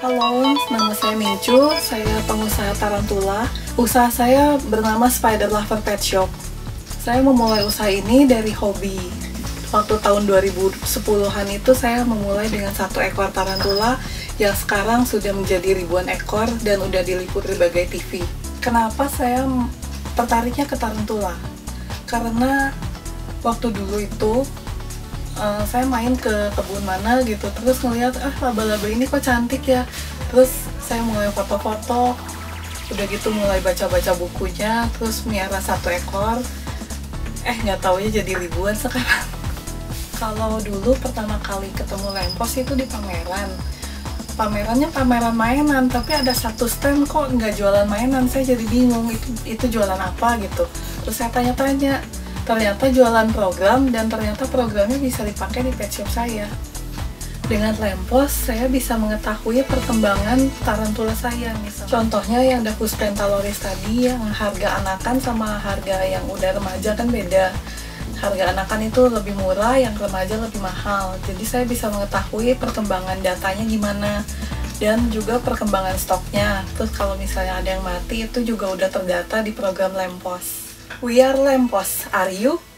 Halo, nama saya Mincu, saya pengusaha tarantula. Usaha saya bernama Spider Lover Pet Shop. Saya memulai usaha ini dari hobi. Waktu tahun 2010-an itu saya memulai dengan 1 ekor tarantula yang sekarang sudah menjadi ribuan ekor dan udah diliput berbagai TV. Kenapa saya tertariknya ke tarantula? Karena waktu dulu itu saya main ke kebun mana gitu, terus ngeliat laba-laba ini kok cantik ya, terus saya mulai foto-foto, udah gitu mulai baca-baca bukunya, terus miara 1 ekor, nggak taunya jadi ribuan sekarang. Kalau dulu pertama kali ketemu lempos itu di pamerannya pameran mainan, tapi ada 1 stand kok nggak jualan mainan. Saya jadi bingung itu jualan apa gitu, terus saya tanya-tanya, ternyata jualan program, dan ternyata programnya bisa dipakai di pet shop saya. Dengan lempos, saya bisa mengetahui perkembangan tarantula saya. Contohnya yang Davus pentaloris tadi, yang harga anakan sama harga yang udah remaja kan beda. Harga anakan itu lebih murah, yang remaja lebih mahal. Jadi saya bisa mengetahui perkembangan datanya gimana, dan juga perkembangan stoknya. Terus kalau misalnya ada yang mati, itu juga udah terdata di program lempos. We are Lempos, are you?